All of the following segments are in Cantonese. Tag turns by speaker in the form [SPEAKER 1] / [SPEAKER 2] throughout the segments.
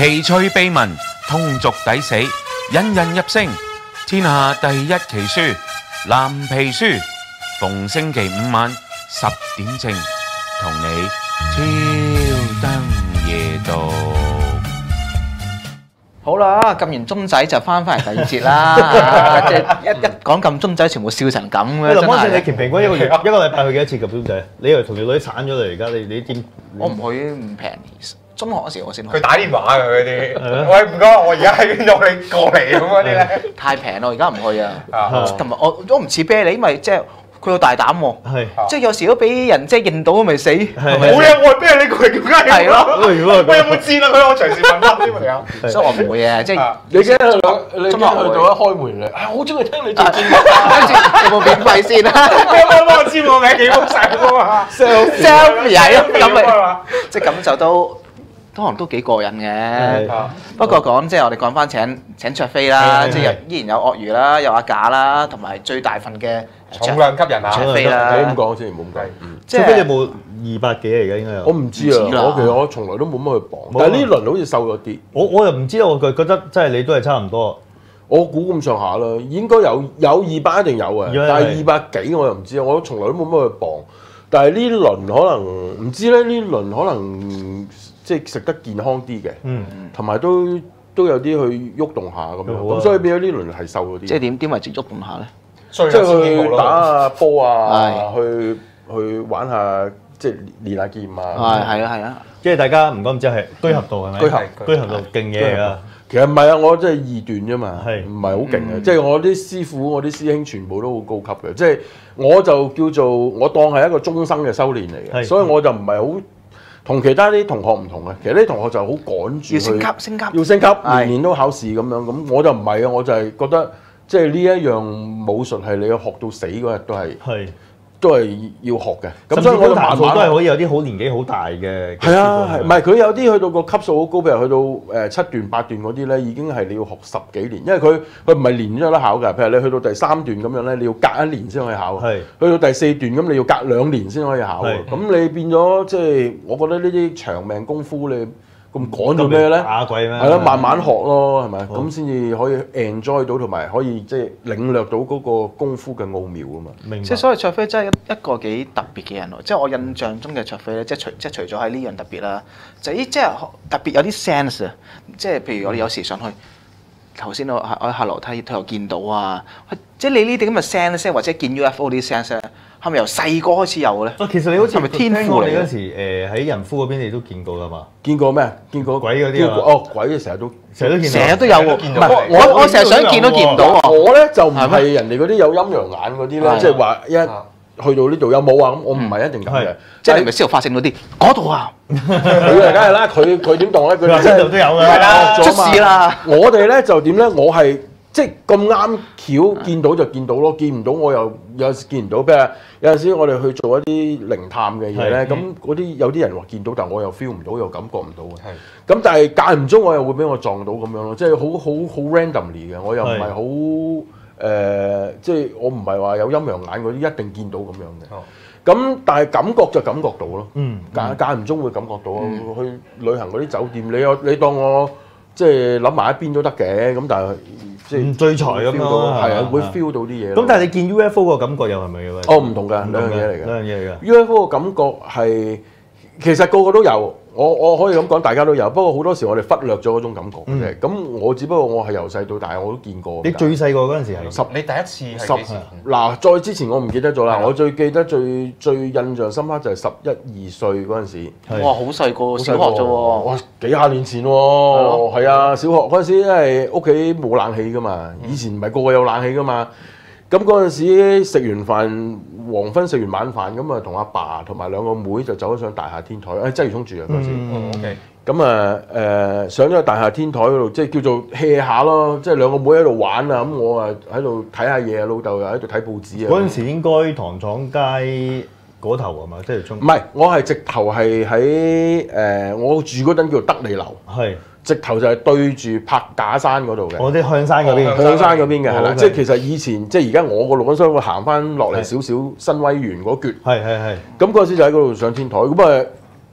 [SPEAKER 1] 奇趣秘聞，通俗抵死，引人入勝。天下第一奇書，藍皮書，逢星期五晚10點正，同你挑燈夜讀。
[SPEAKER 2] 好啦，撳完鐘仔就翻嚟第二節啦。即係一講撳鐘仔，全部笑成咁嘅。
[SPEAKER 3] 林安，你鉗平均一個禮拜去幾多次撳鐘仔？你以為同條女散咗啦？而家你點？
[SPEAKER 2] 我唔去，唔平。中學嗰時我先去。
[SPEAKER 4] 佢打電話嘅嗰啲，喂唔該，我而家喺邊度，你過嚟咁嗰啲咧。
[SPEAKER 2] 太平咯，而家唔去啊。同埋我唔似啤梨，因為即係佢好大膽喎。係。即係有時都俾人即係認到咪死。係咪？
[SPEAKER 4] 冇嘢，我係啤梨，佢係叫雞。係咯。
[SPEAKER 3] 如果
[SPEAKER 4] 我有冇知啦？佢我隨時問翻啲問題。
[SPEAKER 2] 所以我唔會嘅，即係
[SPEAKER 5] 你驚你去到一開門嚟，我好中意聽你做節目，
[SPEAKER 2] 跟住有冇免費先啊？
[SPEAKER 4] 幫我知我名幾好使㗎嘛
[SPEAKER 2] selfie 係咯，咁咪即係咁就都可能都幾過癮嘅。不過講即係我哋講翻請卓飛啦，即係依然有鱷魚啦，有阿架啦，同埋最大份嘅
[SPEAKER 4] 重量級人啊！
[SPEAKER 2] 卓飛啦，
[SPEAKER 5] 唔好咁講先，唔好咁講。
[SPEAKER 2] 即
[SPEAKER 3] 係有冇200幾啊？而家應該有。
[SPEAKER 5] 我唔知啊，其實我從來都冇乜去磅，但係呢輪好似瘦咗啲。
[SPEAKER 3] 我又唔知道，我覺得即係你都係差唔多。
[SPEAKER 5] 我估咁上下啦，應該有200一定有嘅，但係200幾我又唔知啊。我從來都冇乜去磅，但係呢輪可能唔知咧，呢輪可能即係食得健康啲嘅，同埋都有啲去喐動下咁樣，咁所以變咗呢輪係瘦咗啲。
[SPEAKER 2] 即係點為之喐動下咧？
[SPEAKER 5] 即係去打下波啊，去玩下即係練下劍啊。
[SPEAKER 2] 係啊！
[SPEAKER 3] 即係大家唔講唔知係居合道係咪？居合道勁嘢嚟㗎。
[SPEAKER 5] 其實唔係啊，我真係二段啫嘛，唔係好勁嘅。即係我啲師傅、我啲師兄全部都好高級嘅。即係我就叫做我當係一個終生嘅修練嚟嘅，所以我就唔係好同其他啲同學唔同嘅。其實啲同學就好趕住
[SPEAKER 2] 要升級，
[SPEAKER 5] 要升級，年年都考試咁樣。咁我就唔係啊，我就係覺得即係呢一樣武術係你學到死嗰日都係要學嘅，咁所以我就慢慢
[SPEAKER 3] 都係可以有啲好年紀好大嘅。
[SPEAKER 5] 係啊，係唔係佢有啲去到個級數好高，譬如去到7段8段嗰啲咧，已經係你要學10幾年，因為佢唔係年都有得考㗎。譬如你去到第3段咁樣咧，你要隔1年先可以考。係。去到第4段咁，你要隔2年先可以考。係。咁你變咗即係，我覺得呢啲長命功夫你咁趕做咩咧？
[SPEAKER 3] 打鬼咩？
[SPEAKER 5] 係咯，慢慢學咯，係咪？咁先至可以 enjoy 到，同埋可以即係領略到嗰個功夫嘅奧妙啊嘛。
[SPEAKER 2] 明白。即係所以卓飛真係一個幾特別嘅人喎。即係我印象中嘅卓飛咧，即係除咗係呢樣特別啦，就即係特別有啲 sense 啊。即係譬如我哋有時上去，頭先我下樓梯都有見到啊。即係你呢啲咁嘅 sense 或者見 UFO 啲 sense 咧，係咪由細個開始有嘅咧？
[SPEAKER 3] 其實你好似
[SPEAKER 2] 係咪天賦嚟嘅？
[SPEAKER 3] 你嗰時喺仁夫嗰邊你都見過啦嘛？
[SPEAKER 5] 見過咩？見過
[SPEAKER 3] 鬼嗰啲啊？
[SPEAKER 5] 哦，鬼成日都
[SPEAKER 3] 見到，
[SPEAKER 2] 成日都有喎。唔係我成日想見都見唔到喎。
[SPEAKER 5] 我咧就唔係人哋嗰啲有陰陽眼嗰啲咧，即係話一去到呢度有冇啊？咁我唔係一定咁嘅。
[SPEAKER 2] 即係你咪司徒法正嗰啲嗰度啊？
[SPEAKER 5] 佢梗係啦，佢點動咧？佢
[SPEAKER 3] 邊度都有㗎。
[SPEAKER 5] 係啦，
[SPEAKER 2] 出事啦！
[SPEAKER 5] 我哋咧就點咧？我係即係咁啱巧見到就見到咯，見唔到我又有時見唔到。譬如有陣時我哋去做一啲靈探嘅嘢咧，咁嗰啲有啲人話見到，但我又 feel 唔到，又感覺唔到嘅。咁但係間唔中我又會俾我撞到咁樣咯，即係好 randomly 嘅，我又唔係好即係我唔係話有陰陽眼嗰啲一定見到咁樣嘅。咁但係感覺就感覺到咯，間唔中會感覺到。去旅行嗰啲酒店，你當我即係諗埋一邊都得嘅，咁但係即係唔聚財咁咯，係啊，會 feel 到啲嘢。
[SPEAKER 3] 咁但係你見 UFO 個感覺又係咪嘅？
[SPEAKER 5] 哦，唔同㗎，兩樣嘢嚟嘅。
[SPEAKER 3] 兩樣嘢嚟㗎。
[SPEAKER 5] UFO 個感覺係其實個個都有，我可以咁講，大家都有。不過好多時我哋忽略咗嗰種感覺嘅。咁我只不過我係由細到大我都見過。
[SPEAKER 3] 你最細個嗰陣時係
[SPEAKER 4] 你第一次係幾時？
[SPEAKER 5] 嗱，再之前我唔記得咗啦。我最記得最印象深刻就係11、12歲嗰陣時。
[SPEAKER 2] 哇！好細個，小學啫喎。
[SPEAKER 5] 哇！幾廿年前喎。係啊，小學嗰陣時因為屋企冇冷氣㗎嘛，以前唔係個個有冷氣㗎嘛。咁嗰陣時食完飯，黃昏食完晚飯，咁啊同阿爸同埋兩個妹就走咗上大廈天台，喺鰂魚涌住啊嗰陣時。OK。咁啊上咗大廈天台嗰度，即係叫做 hea 下咯，即係兩個妹喺度玩啊，咁我啊喺度睇下嘢啊，老豆又喺度睇報紙啊。
[SPEAKER 3] 嗰陣時應該糖廠街嗰頭啊嘛，即係
[SPEAKER 5] 唔係，我係直頭係喺我住嗰陣叫做德利樓。係。直頭就係對住柏架山嗰度嘅，
[SPEAKER 3] 我啲向山嗰邊，
[SPEAKER 5] 向山嗰邊嘅係啦，即係其實以前即係而家我個錄音室會行翻落嚟少少新威園嗰橛，係。咁嗰陣時就喺嗰度上天台，咁啊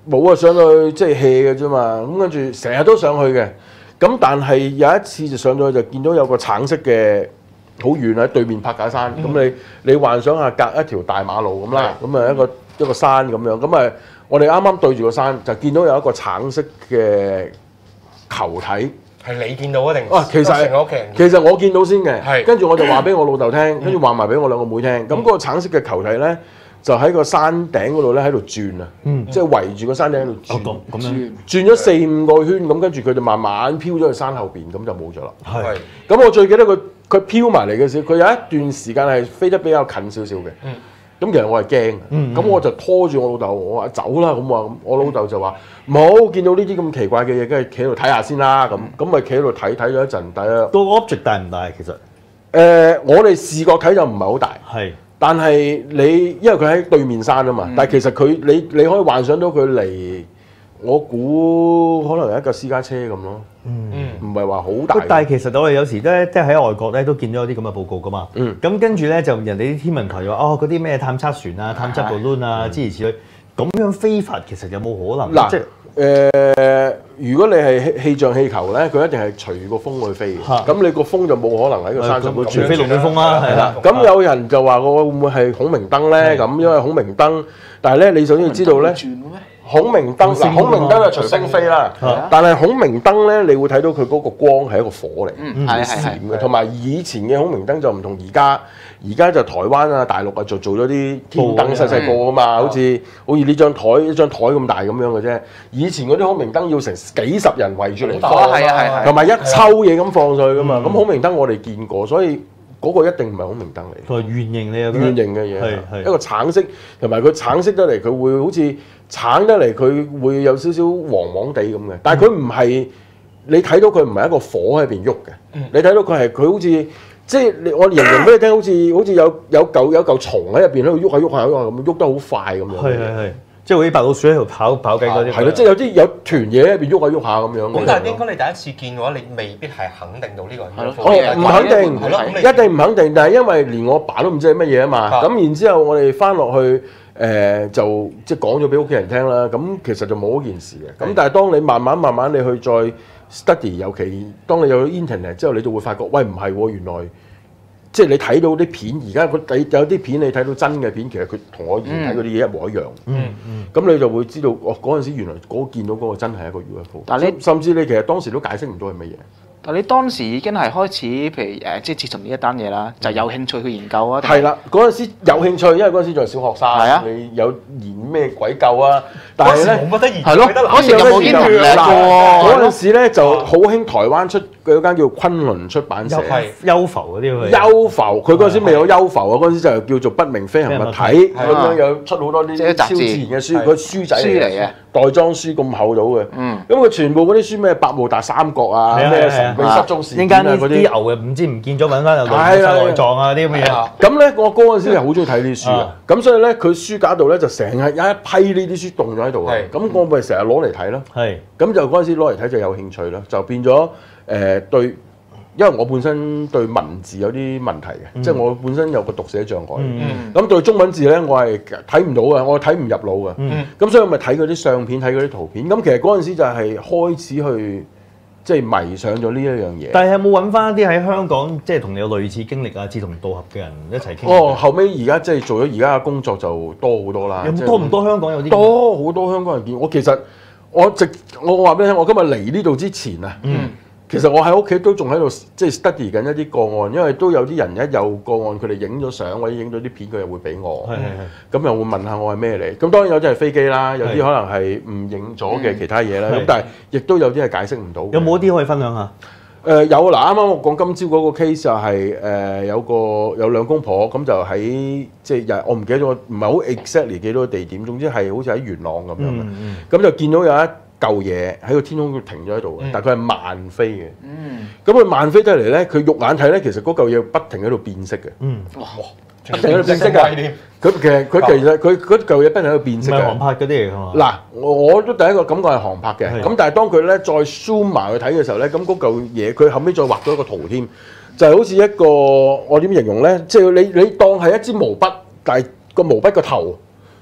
[SPEAKER 5] 冇啊，上去即係 hea 嘅啫嘛。咁跟住成日都上去嘅。咁但係有一次就上咗去就見到有個橙色嘅好遠喺對面柏架山。咁你幻想下隔一條大馬路咁啦，咁啊一個山咁樣。咁啊我哋啱啱對住個山就見到有一個橙色嘅球體。
[SPEAKER 4] 係你見到啊定？
[SPEAKER 5] 其實我見到先嘅，跟住我就話俾我老豆聽，跟住話埋俾我兩個妹聽。咁嗰個橙色嘅球體咧，就喺個山頂嗰度咧喺度轉啊，即係圍住個山頂喺度轉，轉咗4-5個圈，咁跟住佢就慢慢飄咗去山後邊，咁就冇咗啦。
[SPEAKER 3] 係。
[SPEAKER 5] 咁我最記得佢飄埋嚟嘅時候，佢有一段時間係飛得比較近少少嘅。咁其實我係驚，咁我就拖住我老豆，我話走啦咁話，我老豆就話冇見到呢啲咁奇怪嘅嘢，跟住企喺度睇下先啦咁咪企喺度睇咗一陣，但係
[SPEAKER 3] 個 object 大唔大其實？
[SPEAKER 5] 我哋視覺睇就唔係好大，
[SPEAKER 3] 係，
[SPEAKER 5] 但係你因為佢喺對面山啊嘛，但係其實佢你可以幻想到佢離，我估可能係一架私家車咁咯，唔係話好大。
[SPEAKER 3] 但係其實我哋有時咧，即係喺外國咧都見到有啲咁嘅報告噶嘛。咁跟住咧就人哋啲天文台又話嗰啲咩探測船啊、探測 balloon 啊諸如此類，咁樣飛法其實有冇可能？
[SPEAKER 5] 嗱，如果你係氣象氣球咧，佢一定係隨個風去飛嘅。咁你個風就冇可能喺個山上度，
[SPEAKER 3] 除非龍捲風啦，係啦。
[SPEAKER 5] 咁有人就話會唔會係孔明燈咧？咁因為孔明燈，但係咧你首先要知道咧。孔明燈嗱，孔明燈係隨星飛啦，但係孔明燈咧，你會睇到佢嗰個光係一個火嚟，閃嘅。同埋以前嘅孔明燈就唔同而家就台灣啊、大陸啊就做咗啲天燈細細個啊嘛，好似呢張台咁大咁樣嘅啫。以前嗰啲孔明燈要成幾十人圍住嚟放，同埋一抽嘢咁放上去噶嘛。咁孔明燈我哋見過，所以嗰個一定唔係孔明燈嚟。
[SPEAKER 3] 佢係圓形嚟嘅，
[SPEAKER 5] 圓形嘅嘢，一個橙色，同埋佢橙色得嚟，佢會好似橙得嚟，佢會有少少黃黃地咁嘅。但係佢唔係，你睇到佢唔係一個火喺邊喐嘅，你睇到佢好似即係我形容俾你聽，好似有嚿蟲喺入邊喺度喐下喐下咁，喐得好快咁樣。
[SPEAKER 3] 係。即係好似白老鼠喺度跑緊嗰啲，
[SPEAKER 5] 係咯，即係有團嘢喺入邊喐下咁樣。
[SPEAKER 4] 咁但係應該你第一次見嘅話，你未必係肯定到呢個人。
[SPEAKER 5] 唔肯定，一定唔肯定。但係因為連我爸都唔知係乜嘢啊嘛。咁然之後我哋翻落去就即係講咗俾屋企人聽啦。咁其實就冇嗰件事嘅。咁但係當你慢慢你去再 study，尤其當你有 internet 之後，你就會發覺，喂唔係喎，原來。即係你睇到啲片，而家有啲片你睇到真嘅片，其實佢同我以前睇嗰啲嘢一模一樣。咁你就會知道，嗰陣時原來見到嗰個真係一個 UFO。但係甚至你其實當時都解釋唔到係乜嘢。
[SPEAKER 2] 但你當時已經係開始，譬如即係自從呢一單嘢啦，就有興趣去研究啊。
[SPEAKER 5] 係啦，嗰陣時有興趣，因為嗰陣時仲係小學生，你有研咩鬼究啊？但係咧
[SPEAKER 4] 冇乜得研究，
[SPEAKER 2] 係咯，嗰時有冇研究嘅？
[SPEAKER 5] 嗰陣時咧就好興台灣出嗰間叫昆侖出版社，
[SPEAKER 3] 幽浮嗰啲喎。
[SPEAKER 5] 幽浮，佢嗰陣時未有幽浮啊，嗰陣時就叫做不明飛行物體咁樣，有出好多啲超自然嘅書，佢書仔嚟嘅，袋裝書咁厚到嘅。咁佢全部嗰啲書咩百慕達三角啊，咩神秘失蹤事件啊嗰啲
[SPEAKER 3] 牛嘅唔知唔見咗揾翻又內臟啊啲咁嘅嘢。
[SPEAKER 5] 咁咧我哥嗰陣時係好中意睇啲書啊，咁所以咧佢書架度咧就成日有一批呢啲書棟咗喺度啊。咁我咪成日攞嚟睇咯。咁就嗰陣時攞嚟睇就有興趣啦，就變咗對。因為我本身對文字有啲問題嘅，即係我本身有個讀寫障礙。咁對中文字咧，我係睇唔到嘅，我睇唔入腦嘅。咁所以我咪睇嗰啲相片，睇嗰啲圖片。咁其實嗰陣時就係開始去即係迷上咗呢一樣嘢。
[SPEAKER 3] 但係有冇揾翻啲喺香港即係同你有類似經歷啊、志同道合嘅人一齊傾？
[SPEAKER 5] 後尾而家即係做咗而家嘅工作就多好多啦。
[SPEAKER 3] 有冇多唔多香港有啲？
[SPEAKER 5] 多好多香港人見我。其實我話俾你聽，我今日嚟呢度之前啊。其實我喺屋企都仲喺度即係 study 緊一啲個案，因為都有啲人一有個案，佢哋影咗相或者影咗啲片，佢又會俾我。咁又會問下我係咩嚟？咁當然有啲係飛機啦，有啲可能係誤影咗嘅其他嘢啦。咁但係亦都有啲係解釋唔到。
[SPEAKER 3] 有冇啲可以分享下？
[SPEAKER 5] 有嗱，啱啱我講今朝嗰個 case 就係有兩公婆咁就喺即係我唔記得咗，唔係好 exactly 幾多個地點，總之係好似喺元朗咁樣嘅。咁就見到有一嚿嘢喺個天空度停咗喺度嘅，但係佢係慢飛嘅。咁佢慢飛得嚟咧，佢肉眼睇咧，其實嗰嚿嘢不停喺度變色嘅。不停喺度變色㗎。佢其實佢嗰嚿嘢不停喺度變色嘅。
[SPEAKER 3] 唔係航拍嗰啲嚟㗎嘛？
[SPEAKER 5] 嗱，我都第一個感覺係航拍嘅。咁但係當佢咧再 zoom 埋去睇嘅時候咧，咁嗰嚿嘢佢後尾再畫咗一個圖添，就係好似一個我點形容咧？即係你當係一支毛筆，但係個毛筆個頭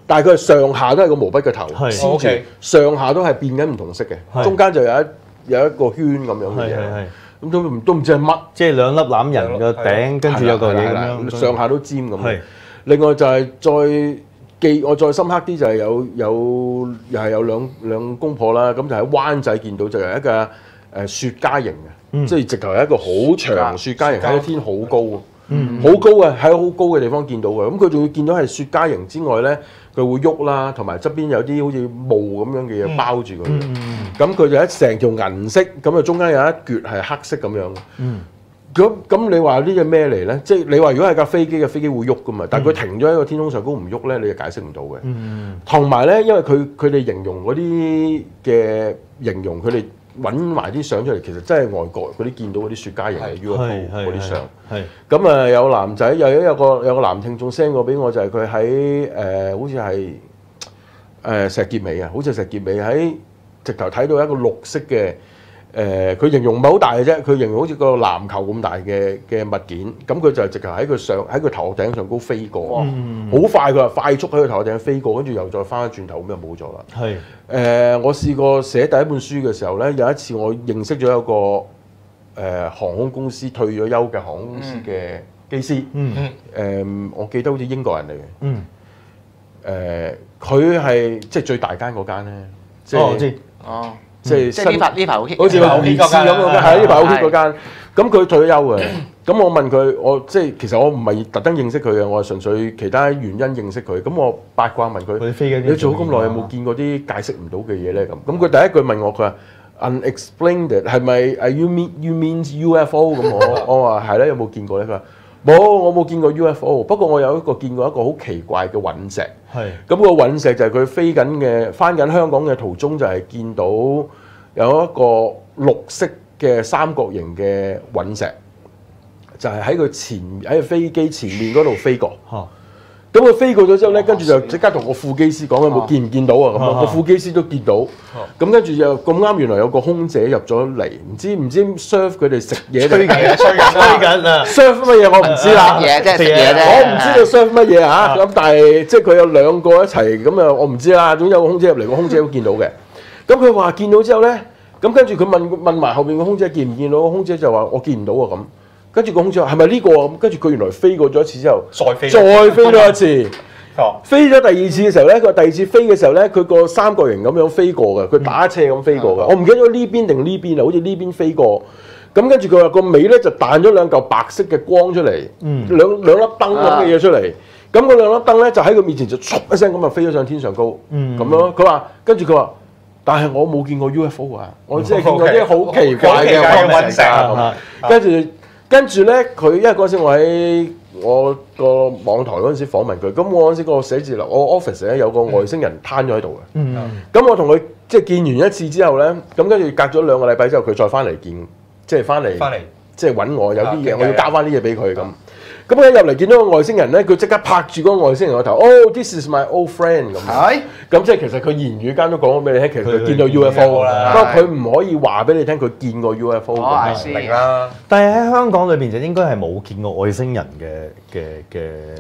[SPEAKER 5] 但係佢係上下都係個毛筆嘅頭
[SPEAKER 3] 係
[SPEAKER 5] 黐住
[SPEAKER 4] OK，
[SPEAKER 5] 上下都係變緊唔同色嘅，
[SPEAKER 3] 係
[SPEAKER 5] 中間就有一個圈咁樣嘅嘢，
[SPEAKER 3] 係，
[SPEAKER 5] 咁都唔知係乜。
[SPEAKER 3] 即係兩粒欖仁個頂，跟住有嚿嘢咁樣，
[SPEAKER 5] 上下都尖咁。
[SPEAKER 3] 係
[SPEAKER 5] 另外就係我再深刻啲就係又係有兩公婆啦，咁就喺灣仔見到就係一架雪茄型嘅，即係直頭係一個好長雪茄型，喺個天好高啊，好高啊，喺好高嘅地方見到嘅。咁佢仲要見到係雪茄型之外咧，佢會喐啦，同埋側邊有啲好似霧咁樣嘅嘢包住佢。咁佢就一成條銀色，咁啊中間有一橛係黑色咁樣。咁你話呢隻咩嚟咧？即係你話如果係架飛機嘅飛機會喐噶嘛，但係佢停咗喺個天空上高唔喐咧，你就解釋唔到嘅。同埋咧，因為佢哋形容嗰啲嘅形容，佢哋揾埋啲相出嚟，其實真係外國嗰啲見到嗰啲雪茄型嘅 UFO 嗰啲相。
[SPEAKER 3] 係
[SPEAKER 5] 咁啊，有男仔有個男聽眾 send 過俾我，就係佢喺好似係石硤尾啊，好似石硤尾喺直頭睇到一個綠色嘅。佢形容唔係好大嘅啫，佢形容好似個籃球咁大嘅物件，咁佢就直頭喺佢頭殼頂上高飛過，好快佢話快速喺佢頭殼頂飛過，跟住又再翻轉頭咁就冇咗啦。
[SPEAKER 3] 係
[SPEAKER 5] 我試過寫第一本書嘅時候咧，有一次我認識咗一個航空公司退咗休嘅航空公司嘅機師，我記得好似英國人嚟嘅，佢係即係最大間嗰間咧，即係
[SPEAKER 3] 我知
[SPEAKER 2] 哦。
[SPEAKER 5] 即係
[SPEAKER 2] 呢排好 hit，
[SPEAKER 5] 好似話烈士咁嗰間，係呢排好 hit 嗰間。咁佢退咗休嘅，咁我問佢，即係其實我唔係特登認識佢嘅，我係純粹其他原因認識佢。咁我八卦問佢：你做咗咁耐有冇見過啲解釋唔到嘅嘢咧？咁佢第一句問我，佢話 unexplained 係咪？You mean UFO？ 咁我話係咧，有冇見過咧？佢話冇，我冇見過 UFO。不過我有見過一個好奇怪嘅隕石。
[SPEAKER 3] 係
[SPEAKER 5] 咁個隕石就係佢翻緊香港嘅途中，就係見到有一個綠色嘅三角形嘅隕石，就係喺飛機前面嗰度飛過。咁佢飛過咗之後咧，跟住就即刻同個副機師講：有冇見唔見到啊？咁個副機師都見到。咁跟住就咁啱，原來有個空姐入咗嚟，唔知 serve 佢哋食嘢。
[SPEAKER 3] 吹緊啊
[SPEAKER 5] ！serve 乜嘢我唔知啦。
[SPEAKER 2] 食嘢啫，食嘢啫。
[SPEAKER 5] 我唔知道 serve 乜嘢啊！咁但係即係佢有兩個一齊咁啊，我唔知啦。總之有個空姐入嚟，個空姐都見到嘅。咁佢話見到之後咧，咁跟住佢問埋後邊個空姐見唔見到？個空姐就話我見唔到啊咁。跟住個空姐話係咪呢個啊？跟住佢原來飛過咗一次之後，再飛咗一次。飛咗第二次嘅時候咧，佢第二次飛嘅時候咧，佢個三角形咁樣飛過嘅，佢打斜咁飛過嘅。我唔記得咗呢邊定呢邊啊，好似呢邊飛過。咁跟住佢話個尾咧就彈咗兩嚿白色嘅光出嚟，兩粒燈咁嘅嘢出嚟。咁嗰兩粒燈咧就喺佢面前就唰一聲咁啊飛咗上天上高，咁樣。佢話跟住佢話，但係我冇見過 UFO 啊，我只係見過啲好奇怪嘅隕石啊。跟住咧，佢因為嗰陣時我喺我個網台嗰陣時訪問佢，咁我嗰陣時個寫字樓，我 office 咧有個外星人攤咗喺度嘅。咁我同佢即係見完一次之後咧，咁跟住隔咗2個禮拜之後，佢再翻嚟見，即係翻嚟即係揾我，有啲嘢我要交翻啲嘢俾佢咁。咁佢一入嚟見到個外星人咧，佢即刻拍住嗰個外星人個頭，Oh this is my old friend 咁。係。咁即係其實佢言語間都講咗俾你聽，其實佢見到 UFO 啦。不過佢唔可以話俾你聽佢見過 UFO 咁。
[SPEAKER 4] 明啦。
[SPEAKER 3] 但係喺香港裏邊就應該係冇見過外星人嘅。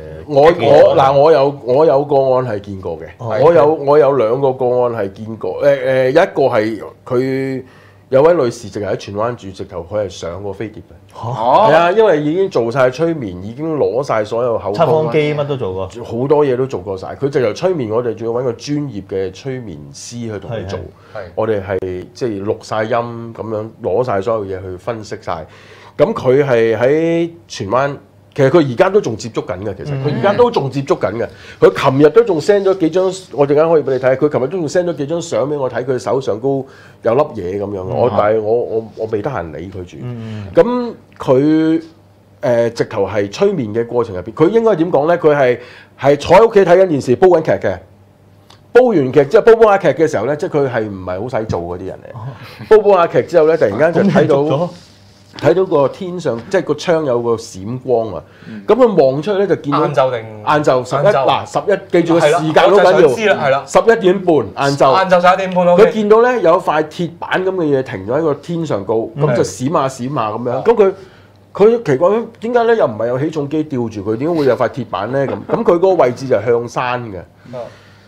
[SPEAKER 5] 我有個案係見過嘅，我有2個個案係見過。有一個係佢有位女士直係喺荃灣住，直頭佢係上過飛碟嘅。係啊，因為已經做晒催眠，已經攞晒所有口
[SPEAKER 3] 測謊機乜都做過，
[SPEAKER 5] 好多嘢都做過晒。佢直頭催眠我哋，仲要揾個專業嘅催眠師去同佢做。我哋係即係錄晒音咁樣，攞晒所有嘢去分析晒。咁佢係喺荃灣。其實佢而家都仲接觸緊嘅，佢而家都仲接觸緊嘅。佢琴日都仲 send 咗幾張，我陣間可以俾你睇。佢琴日都仲 send 咗幾張相俾我睇，佢手上高有粒嘢咁樣。但係我未得閒理佢住。咁佢直頭係催眠嘅過程入邊，佢應該點講咧？佢係坐喺屋企睇緊電視，煲緊劇嘅。煲完劇之後，煲下劇嘅時候咧，即係佢係唔係好使做嗰啲人嚟。煲下劇之後咧，突然間就睇到個天上，即係個窗有個閃光啊！咁佢望出去咧就見到晏晝11，記住個時間好緊要。係啦，11點半晏晝
[SPEAKER 4] 11點半。
[SPEAKER 5] 佢見到咧有塊鐵板咁嘅嘢停咗喺個天上高，咁就閃下閃下咁樣。咁佢奇怪點解咧又唔係有起重機吊住佢？點解會有塊鐵板咧？咁佢嗰個位置就向山嘅。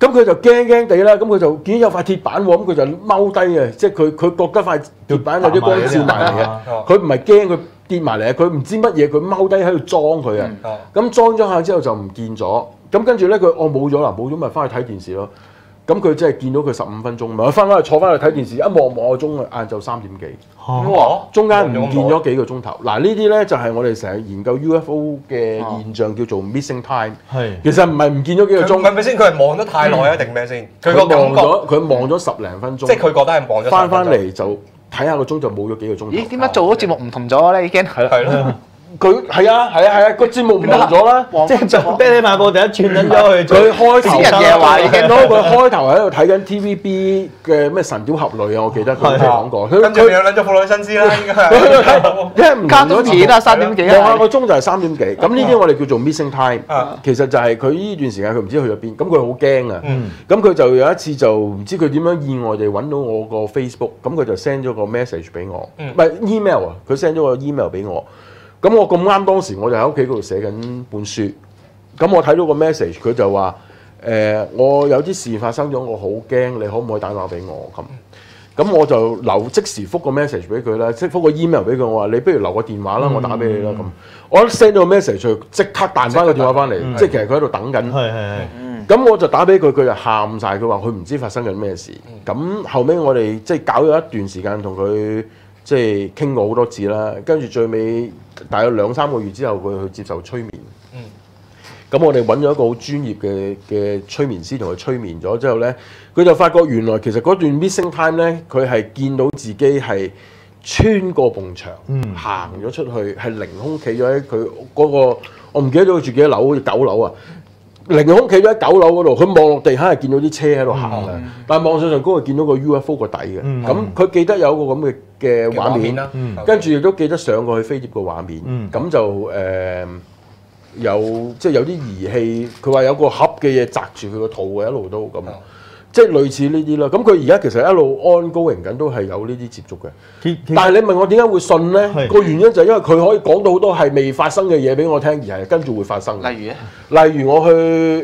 [SPEAKER 5] 咁佢就驚驚地啦，咁佢就見有塊鐵板喎，咁佢就踎低嘅，即係佢覺得塊鐵板有啲光照埋嚟嘅，佢唔係驚佢跌埋嚟，佢唔知乜嘢，佢踎低喺度裝佢啊。咁裝咗下之後就唔見咗，咁跟住咧佢冇咗啦，冇咗咪翻去睇電視咯。咁佢真係見到佢15分鐘，咪翻去坐翻去睇電視，一望個鐘啊，晏晝3點幾，中間唔見咗幾個鐘頭。嗱呢啲咧就係我哋成日研究 UFO 嘅現象，叫做 missing time。係，其實唔係唔見咗幾個鐘，
[SPEAKER 4] 係咪先？佢係望得太耐啊，定咩先？佢
[SPEAKER 5] 望咗10零分鐘，
[SPEAKER 4] 即係佢覺得係望咗。
[SPEAKER 5] 翻嚟就睇下個鐘就冇咗幾個鐘頭。
[SPEAKER 2] 咦？點解做咗節目唔同咗咧？已經
[SPEAKER 5] 係咯。佢係啊個節目唔同咗啦，
[SPEAKER 3] 即係就啤你馬步第一轉緊咗去。
[SPEAKER 5] 佢開頭
[SPEAKER 2] 私人嘢話已經
[SPEAKER 5] 到佢開頭喺度睇緊 TVB 嘅咩神雕俠侶啊，我記得佢講過。
[SPEAKER 4] 跟住有兩隻婦女新詩啦，應該係。
[SPEAKER 5] 因為唔
[SPEAKER 2] 加咗錢啦，3點幾
[SPEAKER 5] 望下個鐘就係3點幾。咁呢啲我哋叫做 missing time。其實就係佢呢段時間佢唔知去咗邊，咁佢好驚啊。咁佢就有一次就唔知佢點樣意外地揾到我個 Facebook，咁佢就 send 咗個 message 俾我，唔係 email 啊，佢 send 咗個 email 俾我。咁我咁啱當時我就喺屋企嗰度寫緊本書，咁我睇到個 message 佢就話我有啲事發生咗，我好驚，你可唔可以打電話俾我咁我就即時覆個 message 俾佢啦，即係覆個 email 俾佢，我話你不如留個電話啦，我打俾你啦咁。我一 send 到個 message 即刻彈翻個電話翻嚟，即係其實佢喺度等緊。咁我就打俾佢，佢就喊晒，佢話佢唔知發生緊咩事。咁後尾我哋即係搞咗一段時間同佢。即係傾過好多次啦，跟住最尾大約2-3個月之後，佢去接受催眠。咁我哋揾咗一個好專業嘅催眠師同佢催眠咗之後咧，佢就發覺原來其實嗰段 missing time 咧，佢係見到自己係穿過埲牆，行咗出去，係凌空企咗喺佢嗰個，我唔記得咗佢住幾多樓，好似9樓啊。凌空企咗喺9樓嗰度，佢望落地下係見到啲車喺度行啊，但係望上高係見到個 UFO 個底嘅。咁佢記得有個咁嘅畫面，跟住亦都記得上過去飛碟個畫面。咁就有即係有啲儀器，佢話有個盒嘅嘢擲住佢個肚嘅，一路都咁。即係類似呢啲啦，咁佢而家其實一路ongoing緊都係有呢啲接觸嘅。但係你問我點解會信咧？個原因就係因為佢可以講到好多係未發生嘅嘢俾我聽，而係跟住會發生。
[SPEAKER 2] 例如咧？
[SPEAKER 5] 例如我去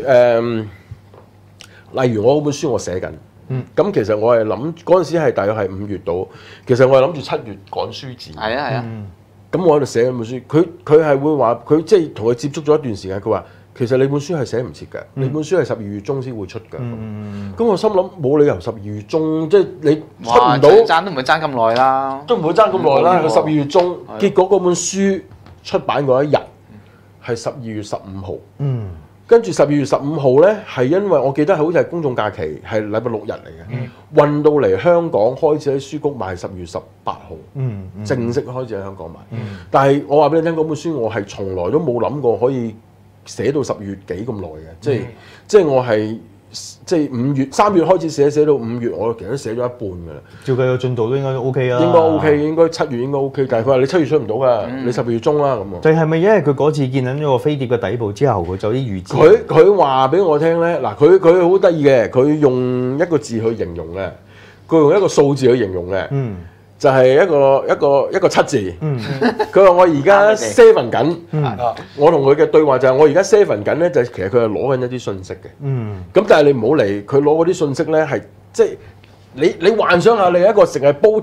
[SPEAKER 5] 例如我嗰本書我寫緊，咁其實我係諗嗰陣時係大約係5月度，其實我係諗住7月趕書展。
[SPEAKER 2] 係啊。
[SPEAKER 5] 咁我喺度寫緊本書，佢係會話佢即係同佢接觸咗一段時間，佢話。其實你本書係寫唔切嘅，你本書係12月中先會出嘅。咁我心諗冇理由12月中，即係你出唔到，
[SPEAKER 2] 爭都唔會爭咁耐啦，
[SPEAKER 5] 都唔會爭咁耐啦。12月中，結果嗰本書出版嗰一日係12月15號。跟住12月15號咧，係因為我記得好似係公眾假期，係禮拜6日嚟嘅。運到嚟香港開始喺書局賣12月18號，正式開始喺香港賣。但係我話俾你聽，嗰本書我係從來都冇諗過可以。寫到10月幾咁耐嘅，即係我係即係3月開始寫到5月，我其實都寫咗一半㗎啦。照計個進度都應該 OK 啊。應該 OK，應該7月應該 OK，但係佢話你7月出唔到㗎，你12月中啦咁啊。就係咪因為佢嗰次見緊呢個飛碟嘅底部之後，佢就有啲預知？佢話俾我聽咧，嗱佢好得意嘅，佢用一個字去形容嘅，佢用一個數字去形容嘅。就係一個7字，佢話我而家 7緊，我同佢嘅對話就係我而家7緊咧，就其實佢係攞緊一啲信息嘅。咁但係你唔好理佢攞嗰啲信息咧，係即係你幻想下，你係一個成日煲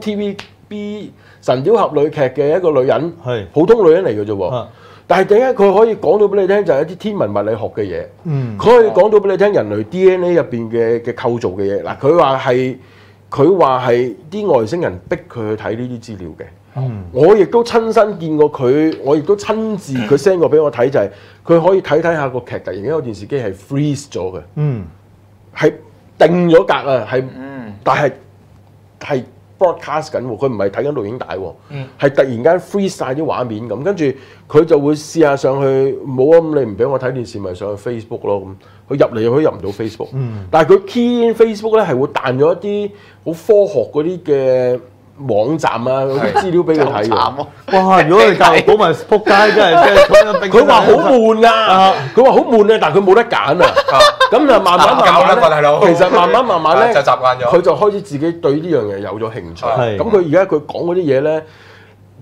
[SPEAKER 5] TVB 神雕俠侶劇嘅一個女人，普通女人嚟嘅啫喎。但係點解佢可以講到俾你聽，就係一啲天文物理學嘅嘢。佢可以講到俾你聽人類 DNA 入邊嘅構造嘅嘢。嗱，佢話係啲外星人逼佢去睇呢啲資料嘅，我亦都親身見過佢，我亦都親自佢 send 過俾我睇，就係佢可以睇下個劇，突然間個電視機係 freeze 咗嘅，係定咗格啊，但係 broadcast 緊喎，佢唔係睇緊錄影帶喎，係突然間 freeze 曬啲畫面咁，跟住佢就會試下上去，冇啊，咁你唔俾我睇電視，咪上去 Facebook 咯咁。佢入嚟又可以入唔到 Facebook，但係佢 key in Facebook 咧係會彈咗一啲好科學嗰啲嘅網站啊，嗰啲資料俾佢睇嘅。哇！如果你教育保民撲街，真係佢話好悶㗎，佢話好悶啊，但係佢冇得揀啊。咁就慢慢其實慢慢咧，就習慣咗，佢就開始自己對呢樣嘢有咗興趣。咁佢而家佢講嗰啲嘢咧，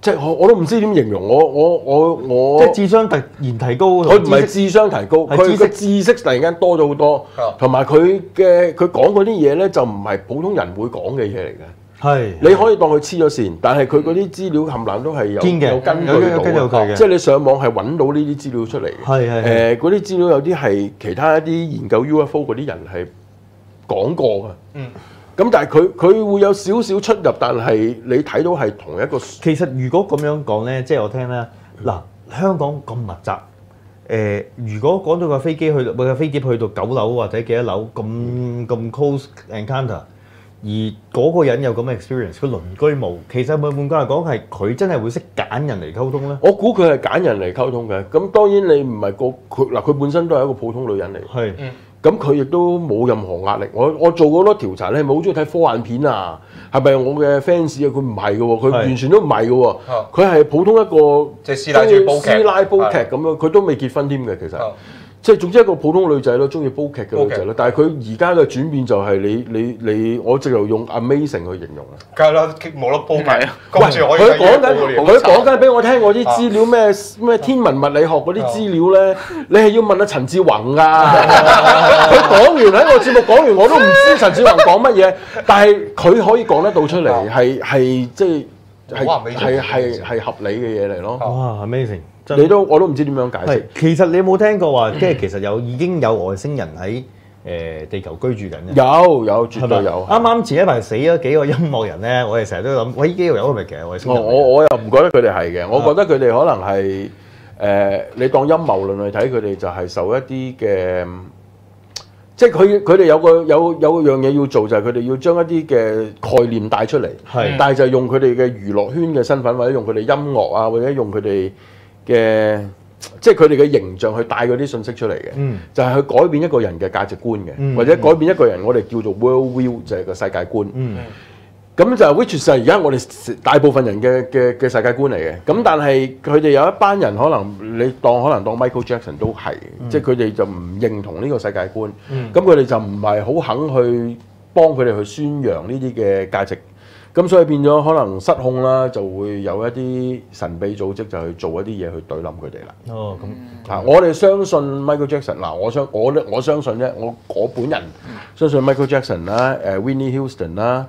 [SPEAKER 5] 即係我都唔知點形容，我
[SPEAKER 3] 即係智商突然提高，
[SPEAKER 5] 佢唔係智商提高，
[SPEAKER 3] 係
[SPEAKER 5] 佢個知識突然間多咗好多，同埋佢講嗰啲嘢咧就唔係普通人會講嘅嘢嚟嘅。
[SPEAKER 3] 係
[SPEAKER 5] 你可以當佢黐咗線，但係佢嗰啲資料冚唪唥都係有
[SPEAKER 3] 堅嘅
[SPEAKER 5] 有根據
[SPEAKER 3] 有根據嘅
[SPEAKER 5] 即係你上網係揾到呢啲資料出嚟嘅。
[SPEAKER 3] 係
[SPEAKER 5] 嗰啲資料有啲係其他一啲研究 UFO 嗰啲人係講過嘅。咁但係佢會有少少出入，但係你睇到係同一個。
[SPEAKER 3] 其實如果咁樣講咧，即係我聽咧，嗱香港咁密集，如果講到個飛機去到個飛機去到9樓或者幾多樓咁 close encounter，而嗰個人有咁嘅 experience，佢鄰居冇，其實換句話講係佢真係會識揀人嚟溝通咧。
[SPEAKER 5] 我估佢係揀人嚟溝通嘅。咁當然你唔係佢本身都係一個普通女人嚟。
[SPEAKER 3] 係。
[SPEAKER 5] 咁佢亦都冇任何壓力。我做過好多調查咧，係咪好中意睇科幻片啊？係咪我嘅 fans 啊？佢唔係嘅喎，佢完全都唔係嘅喎。佢係普通一個
[SPEAKER 4] 即係師奶中意煲劇，
[SPEAKER 5] 師奶煲劇咁樣，佢都未結婚添嘅其實。即係總之一個普通女仔咯，中意煲劇嘅女仔咯。但係佢而家嘅轉變就係你，我直頭用 amazing 去形容啊！
[SPEAKER 4] 梗係啦，冇得煲劇。
[SPEAKER 5] 喂，佢講緊俾我聽我啲資料咩天文物理學嗰啲資料咧，你係要問阿陳志宏啊！佢講完喺我節目講完，我都唔知陳志宏講乜嘢，但係佢可以講得到出嚟，係即係合理嘅嘢嚟咯。
[SPEAKER 3] 哇 ，amazing！
[SPEAKER 5] 我都唔知點樣解釋。
[SPEAKER 3] 其實你有冇聽過話，即係其實已經有外星人喺地球居住緊嘅？
[SPEAKER 5] 有，絕對有。
[SPEAKER 3] 啱啱前一排死咗幾個音樂人咧，我哋成日都諗，喂，呢幾個人係咪其實外星人？
[SPEAKER 5] 我又唔覺得佢哋係嘅，我覺得佢哋可能係你當陰謀論去睇，佢哋就係受一啲嘅，即係佢哋有樣嘢要做，就係佢哋要將一啲嘅概念帶出嚟，但係就用佢哋嘅娛樂圈嘅身份，或者用佢哋音樂啊，或者用佢哋嘅即係佢哋嘅形象去帶嗰啲信息出嚟嘅，就係去改變一個人嘅價值觀嘅，或者改變一個人我哋叫做 world view 就係個世界觀。咁就 which 係而家我哋大部分人嘅世界觀嚟嘅。咁但係佢哋有一班人可能你可能當 Michael Jackson 都係，即係佢哋就唔認同呢個世界觀。咁佢哋就唔係好肯去幫佢哋去宣揚呢啲嘅價值。咁所以變咗可能失控啦，就會有一啲神秘組織就去做一啲嘢去對冧佢哋啦。
[SPEAKER 3] 哦，咁
[SPEAKER 5] 我哋相信 Michael Jackson 嗱，我相信啫，我本人相信 Michael Jackson 啦，Whitney Houston 啦，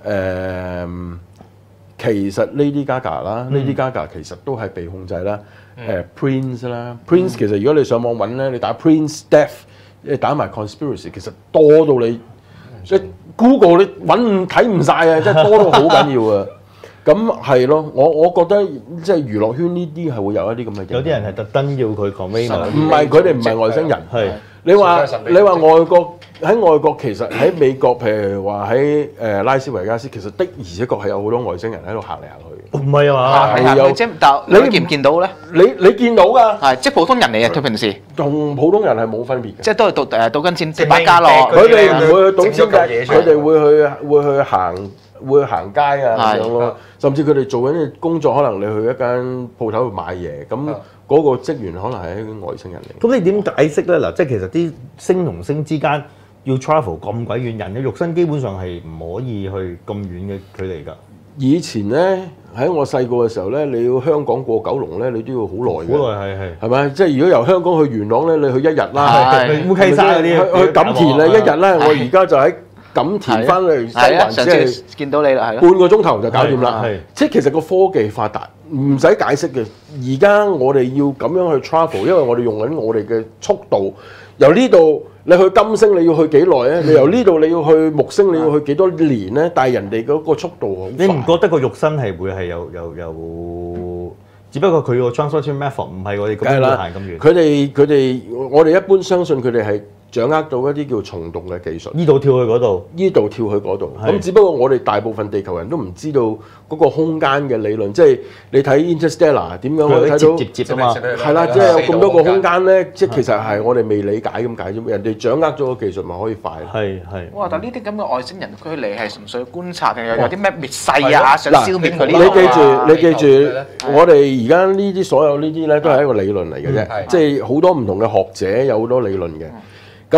[SPEAKER 5] 其實 Lady Gaga 啦，Lady Gaga 其實都係被控制啦。Prince 啦，Prince 其實如果你上網揾咧，你打 Prince Death， 你打埋 conspiracy， 其實多到你。Google 你睇唔晒啊！真係多到好緊要啊！咁係咯，我覺得即係娛樂圈呢啲係會有一啲咁嘅嘢。
[SPEAKER 3] 有啲人係特登要佢 convey
[SPEAKER 5] 唔係佢哋唔係外星人。係你話外國喺外國，其實喺美國，譬如話喺拉斯維加斯，其實的而且確係有好多外星人喺度行嚟行去。
[SPEAKER 3] 唔係啊嘛，
[SPEAKER 2] 係有即係，但你見唔見到咧？
[SPEAKER 5] 你見到㗎？
[SPEAKER 2] 係即係普通人嚟嘅，佢平時
[SPEAKER 5] 同普通人係冇分別嘅。
[SPEAKER 2] 即係都係賭緊錢，即係百家樂。
[SPEAKER 5] 佢哋唔會去賭錢嘅，佢哋會去行街啊咁樣咯。甚至佢哋做緊啲工作，可能你去一間鋪頭度買嘢，咁嗰個職員可能係一個外星人嚟。
[SPEAKER 3] 咁你點解釋咧？嗱，即係其實啲星同星之間要 travel 咁鬼遠，人嘅肉身基本上係唔可以去咁遠嘅距離㗎。
[SPEAKER 5] 以前咧喺我細個嘅時候咧，你要香港過九龍咧，你都要好耐嘅。
[SPEAKER 3] 好耐係
[SPEAKER 5] 咪？即係如果由香港去元朗咧，你去一日啦。
[SPEAKER 3] 烏溪沙嗰啲
[SPEAKER 5] 去錦田咧一日咧，我而家就喺錦田翻嚟西環，即係
[SPEAKER 2] 見到你啦，係咯。
[SPEAKER 5] 半個鐘頭就搞掂啦。即係其實個科技發達，唔使解釋嘅。而家我哋要咁樣去 travel，因為我哋用緊我哋嘅速度，由呢度。你去金星你要去幾耐咧？你由呢度你要去木星你要去幾多年咧？但係人哋嗰個速度好快。
[SPEAKER 3] 你唔覺得個肉身係會係有？只不過佢個 translation method 唔係我哋咁樣行咁遠。
[SPEAKER 5] 佢哋我哋一般相信佢哋係掌握到一啲叫蟲洞嘅技術。
[SPEAKER 3] 呢度跳去嗰度，
[SPEAKER 5] 呢度跳去嗰度。咁只不過我哋大部分地球人都唔知道嗰個空間嘅理論，即係你睇 Interstellar 點樣可以睇到
[SPEAKER 3] 接啊嘛。
[SPEAKER 5] 係啦，即係有咁多個空間咧，即係其實係我哋未理解咁解啫。人哋掌握咗個技術，咪可以快。
[SPEAKER 3] 係。
[SPEAKER 2] 哇！但呢啲咁嘅外星人，佢嚟係純粹觀察定有啲咩滅世啊？想消滅佢呢
[SPEAKER 5] 啲？你記住，我哋而家呢啲所有呢啲咧，都係一個理論嚟嘅啫。即係好多唔同嘅學者有好多理論嘅。咁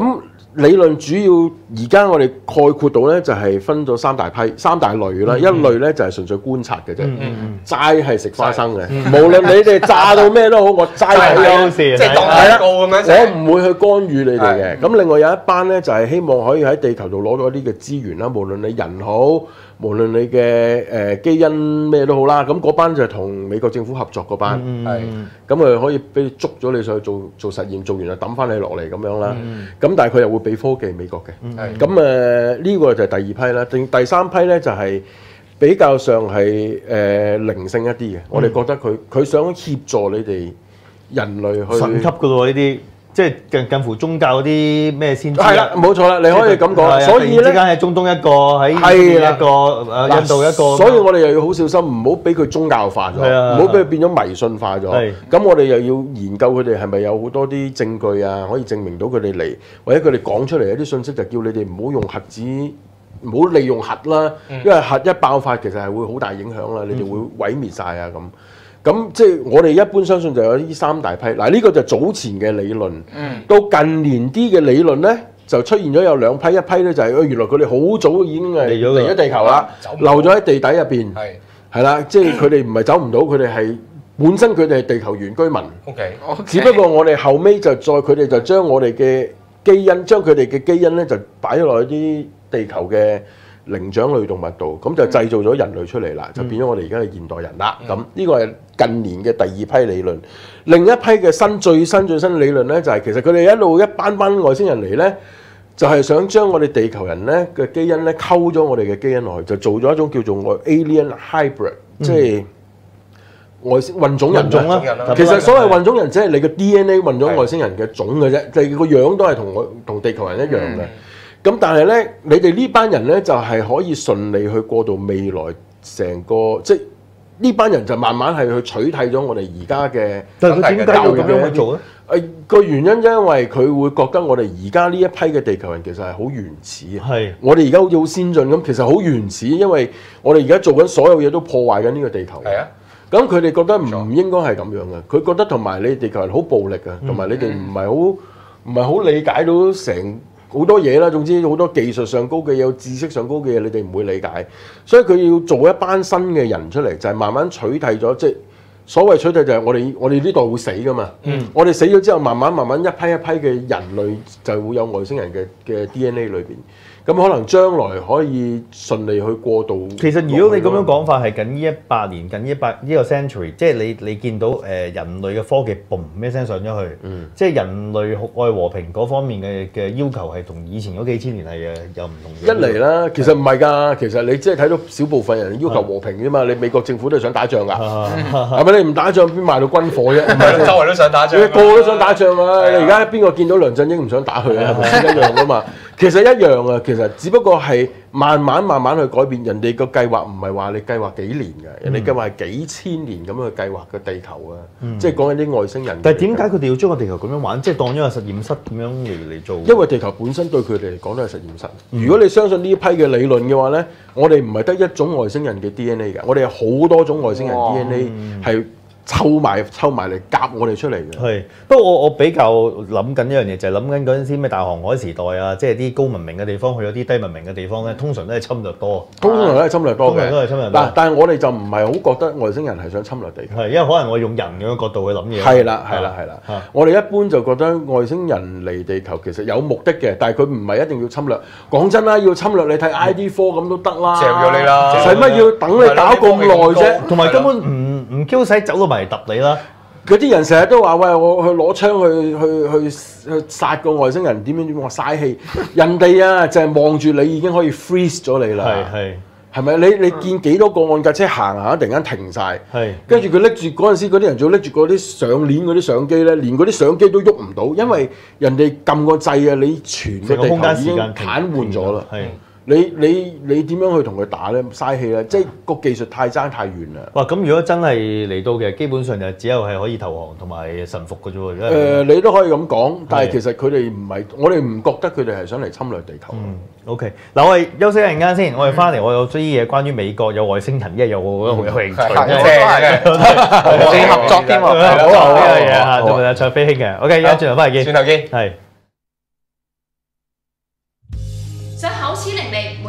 [SPEAKER 5] 理論主要而家我哋概括到咧，就係分咗三大類啦。一類咧就係純粹觀察嘅啫，齋係食花生嘅。無論你哋炸到咩都好，我齋睇
[SPEAKER 3] 事，
[SPEAKER 4] 即係當蛋糕咁樣食。
[SPEAKER 5] 我唔會去干預你哋嘅。咁另外有一班咧就係希望可以喺地球度攞到一啲嘅資源啦，無論你人好，無論你嘅基因咩都好啦。咁嗰班就係同美國政府合作嗰班，係咁可以俾你捉咗你上去做實驗，做完就抌翻你落嚟咁樣啦。咁但係佢又會俾科技美國嘅。咁呢個就係第二批啦。第三批咧就係比較上係靈性一啲嘅。我哋覺得佢想協助你哋人類去
[SPEAKER 3] 神級㗎咯呢啲。即係近乎宗教嗰啲咩先知
[SPEAKER 5] 係啦，冇錯啦，你可以咁講。所以咧，
[SPEAKER 3] 之間喺中東一個，喺一個印度一個。
[SPEAKER 5] 所以我哋又要好小心，唔好俾佢宗教化咗，唔好俾佢變咗迷信化咗。咁我哋又要研究佢哋係咪有好多啲證據啊，可以證明到佢哋嚟，或者佢哋講出嚟一啲信息，就叫你哋唔好用核子，唔好利用核啦，因為核一爆發其實係會好大影響啦，你哋會毀滅晒啊咁。咁即係我哋一般相信就有呢三大批。嗱，呢個就早前嘅理論。到近年啲嘅理論咧，就出現咗有兩批，一批咧就係原來佢哋好早已經係嚟咗地球啦，留咗喺地底入邊。係啦，即係佢哋唔係走唔到，佢哋係本身佢哋係地球原居民。OK， 只不過我哋後尾就佢哋就將我哋嘅基因，將佢哋嘅基因咧就擺咗落去啲地球嘅靈長類動物度，咁就製造咗人類出嚟啦，就變咗我哋而家嘅現代人啦。咁呢個係近年嘅第二批理論。另一批嘅最新理論咧，就係其實佢哋一班外星人嚟咧，就係想將我哋地球人咧嘅基因咧溝咗我哋嘅基因落去，就做咗一種叫做 alien hybrid，即係外星混種人啦。其實所謂混種人，即係你嘅 DNA 混咗外星人嘅種嘅啫，你個樣都係同地球人一樣嘅。咁但係咧，你哋呢班人咧就係可以順利去過渡未來成個，即係呢班人就慢慢係去取締咗我哋而家嘅。
[SPEAKER 3] 但係佢點解要咁樣去做咧？
[SPEAKER 5] 個原因因為佢會覺得我哋而家呢一批嘅地球人其實係好原始。係。我哋而家好似好先進咁，其實好原始，因為我哋而家做緊所有嘢都破壞緊呢個地球。係啊。咁佢哋覺得唔應該係咁樣嘅，佢覺得同埋你地球人好暴力嘅，同埋你哋唔係好理解到成好多嘢啦，總之好多技術上高嘅嘢，有知識上高嘅嘢，你哋唔會理解，所以佢要做一班新嘅人出嚟，就係慢慢取締咗，即係所謂取締就係我哋呢代會死噶嘛，我哋死咗之後，慢慢一批一批嘅人類就會有外星人嘅 DNA 裏邊。咁可能將來可以順利去過渡。
[SPEAKER 3] 其實如果你咁樣講法係近呢100年，近呢個 century， 即係你見到人類嘅科技嘣一聲上咗去，即係人類愛和平嗰方面嘅要求係同以前嗰幾千年係有唔同嘅。一
[SPEAKER 5] 嚟啦，其實唔係㗎，其實你即係睇到少部分人要求和平啫嘛，你美國政府都係想打仗㗎，係咪？你唔打仗邊賣到軍火啫？唔係
[SPEAKER 4] 周圍都想打仗，
[SPEAKER 5] 個個都想打仗啊！你而家邊個見到梁振英唔想打佢啊？係咪一樣㗎嘛？其實一樣啊，其實只不過係慢慢去改變。人哋個計劃唔係話你計劃幾年嘅，人哋計劃係幾千年咁樣去計劃個地球啊。即係講緊啲外星人。
[SPEAKER 3] 但係點解佢哋要將個地球咁樣玩？即係當咗個實驗室咁樣嚟做？
[SPEAKER 5] 因為地球本身對佢哋嚟講都係實驗室。如果你相信呢一批嘅理論嘅話咧，我哋唔係得一種外星人嘅 DNA 嘅，我哋有好多種外星人 DNA 係湊埋嚟夾我哋出嚟嘅。
[SPEAKER 3] 係，不過我比較諗緊一樣嘢，就係諗緊嗰陣時咩大航海時代啊，即係啲高文明嘅地方去咗啲低文明嘅地方咧，通常都係侵略多。
[SPEAKER 5] 通常都係侵略多嘅。
[SPEAKER 3] 通常都係侵略多。
[SPEAKER 5] 但係我哋就唔係好覺得外星人係想侵略地球。
[SPEAKER 3] 係，因為可能我用人嘅角度去諗嘢。
[SPEAKER 5] 係啦。我哋一般就覺得外星人嚟地球其實有目的嘅，但係佢唔係一定要侵略。講真啦，要侵略你睇 ID4 咁都得啦。
[SPEAKER 4] 嚼咗你啦，
[SPEAKER 5] 使乜要等你搞咁耐啫？
[SPEAKER 3] 同埋根本唔 Q 使走到埋嚟揼你啦。
[SPEAKER 5] 嗰啲人成日都話：喂，我去攞槍去殺個外星人，點樣我嘥氣。人哋啊，就係望住你已經可以 freeze 咗你啦。係咪？你見幾多個案架車行突然間停晒，跟住佢拎住嗰陣時，嗰啲人仲拎住嗰啲上鏈嗰啲相機咧，連嗰啲相機都喐唔到，因為人哋撳個掣啊，你全個地球已經癱瘓咗啦。你點樣去同佢打咧？嘥氣啦！即係個技術太爭太遠啦。
[SPEAKER 3] 哇！咁如果真係嚟到嘅，基本上就只有係可以投降同埋臣服嘅啫喎。
[SPEAKER 5] 你都可以咁講，但係其實佢哋唔係，我哋唔覺得佢哋係想嚟侵略地球。
[SPEAKER 3] OK，嗱我哋休息一陣間先，我哋翻嚟我有啲嘢關於美國有外星人，因為我覺得好有興趣。
[SPEAKER 2] 我哋合作添喎，
[SPEAKER 3] 好呢樣嘢嚇，同埋卓飛兄嘅。OK，而家轉頭翻嚟見。
[SPEAKER 4] 轉頭見。
[SPEAKER 3] 係。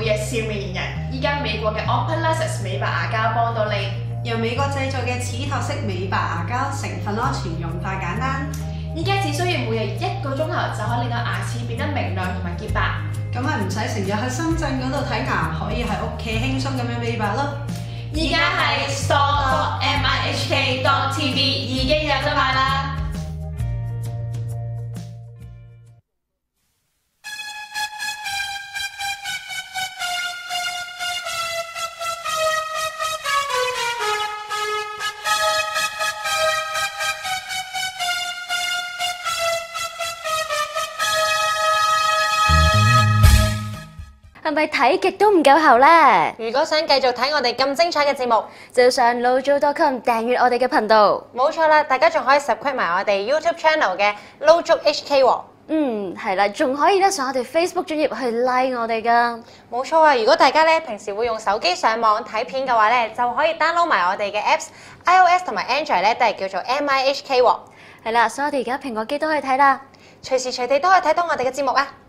[SPEAKER 6] 每日笑面迎人。依家美國嘅 Openlasis 美白牙膠幫到你，
[SPEAKER 7] 由美國製造嘅齒托式美白牙膠，成分安全，用法簡單。
[SPEAKER 6] 依家只需要每日1個鐘頭就可以令到牙齒變得明亮同埋潔白。
[SPEAKER 7] 咁咪唔使成日去深圳嗰度睇牙，可以喺屋企輕鬆咁樣美白咯。
[SPEAKER 6] 依家喺 store.mihk.tv 已經有得買啦。
[SPEAKER 8] 係咪睇極都唔夠喉呢？
[SPEAKER 9] 如果想繼續睇我哋咁精彩嘅節目，
[SPEAKER 8] 就上 Lojo.com 訂閱我哋嘅頻道。
[SPEAKER 9] 冇錯啦，大家仲可以 subscribe 埋我哋 YouTube channel 嘅 Lojo HK 喎。
[SPEAKER 8] 係啦，仲可以咧上我哋 Facebook 專頁去 like 我哋噶。
[SPEAKER 9] 冇錯啊！如果大家咧平時會用手機上網睇片嘅話咧，就可以 download 埋我哋嘅 Apps，iOS 同埋 Android 咧都係叫做 MIHK 喎。
[SPEAKER 8] 係啦，所以我哋而家蘋果機都可以睇啦，
[SPEAKER 9] 隨時隨地都可以睇到我哋嘅節目啊！